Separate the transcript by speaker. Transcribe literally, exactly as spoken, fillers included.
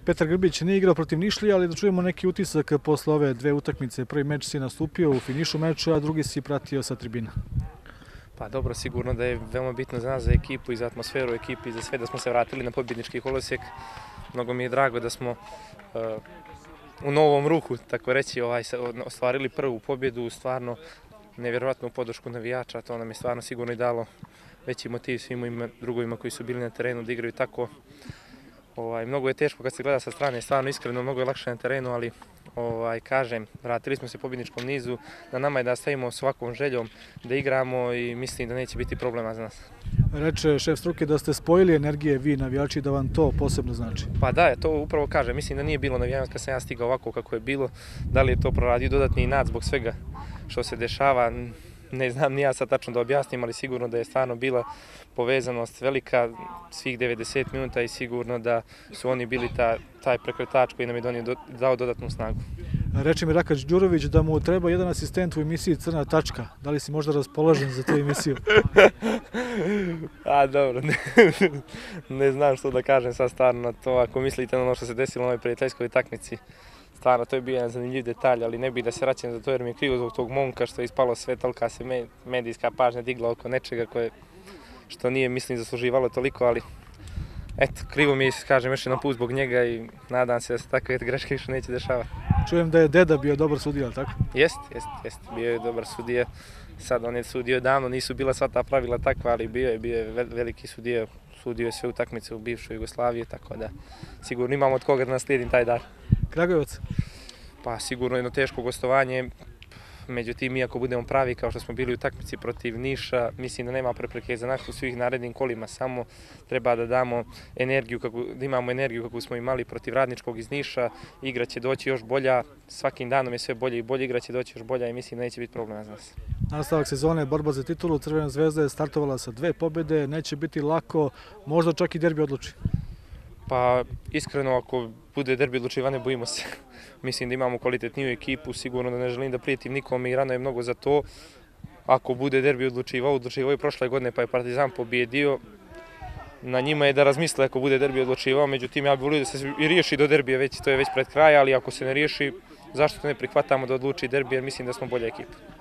Speaker 1: Petar Grbić nije igrao protiv Nišlija, ali da čujemo neki utisak posle ove dve utakmice. Prvi meč si nastupio u finišu meča, a drugi si pratio sa tribina.
Speaker 2: Pa dobro, sigurno da je veoma bitno za nas, za ekipu i za atmosferu ekipi i za sve da smo se vratili na pobjednički kolosijek. Mnogo mi je drago da smo uh, u novom ruhu, tako reći, ovaj, ostvarili prvu pobjedu, stvarno nevjerovatnu podršku navijača. To nam je stvarno sigurno i dalo veći motiv svim drugovima koji su bili na terenu da igraju tako. Ovaj, mnogo je teško kad se gleda sa strane, stvarno iskreno, mnogo je lakše na terenu, ali ovaj, kažem, vratili smo se pobjedničkom nizu, na nama je da stavimo s ovakvom željom da igramo i mislim da neće biti problema za nas.
Speaker 1: Reče šef struke da ste spojili energije vi navijači, da vam to posebno znači.
Speaker 2: Pa da, to upravo kažem, mislim da nije bilo navijanja kad sam ja stigao ovako kako je bilo, da li je to proradio dodatni inat zbog svega što se dešava. Ne znam ni ja sad tačno da objasnim, ali sigurno da je stvarno bila povezanost velika svih devedeset minuta i sigurno da su oni bili ta, taj prekretač koji nam je donio, dao dodatnu snagu.
Speaker 1: Reče mi Rakač Đurović da mu treba jedan asistent u emisiji Crna tačka. Da li si možda raspoložen za tu emisiju?
Speaker 2: A dobro, ne, ne znam što da kažem sad stvarno na to. Ako mislite na ono što se desilo na ovoj prijateljskoj takmici, stvarno, to je bio jedan zanimljiv detalj, ali ne bih da se vraćam za to jer mi je krivo zbog tog momka što je ispalo sve, tolika se medijska pažnja digla oko nečega koje, što nije, mislim, zasluživalo toliko, ali eto, krivo mi je, kažem, još jedan put zbog njega i nadam se da se takve greške više neće dešavati.
Speaker 1: Čujem da je deda bio dobar sudija, ali tako?
Speaker 2: Jest, jest, jest, bio je dobar sudija. Sad on je sudio davno, nisu bila sva ta pravila takva, ali bio je, bio je veliki sudija, sudio je sve utakmice u bivšoj Jugoslaviji, tako da sigurno imamo od koga da naslijedim taj dar.
Speaker 1: Kragujevac?
Speaker 2: Pa sigurno jedno teško gostovanje, međutim, iako budemo pravi kao što smo bili u takmici protiv Niša, mislim da nema prepreke za nas u svih narednim kolima, samo treba da damo energiju, kako, da imamo energiju kako smo imali protiv Radničkog iz Niša, igra će doći još bolja, svakim danom je sve bolje i bolje, igra će doći još bolja i mislim da neće biti problema za nas.
Speaker 1: Nastavak sezone, borba za titulu, Crvena zvezda je startovala sa dve pobjede, neće biti lako, možda čak i derbi odluči.
Speaker 2: Pa iskreno, ako bude derbi odlučivanje, bojimo se. Mislim da imamo kvalitetniju ekipu, sigurno da ne želim da prijetim nikome i rano je mnogo za to. Ako bude derbi odlučivao, odlučivao i prošle godine pa je Partizan pobjedio, na njima je da razmisle ako bude derbi odlučivao, međutim ja bih volio da se i riješi do derbija, već to je već pred kraj, ali ako se ne riješi, zašto ne prihvatamo da odluči derbi jer mislim da smo bolja ekipa.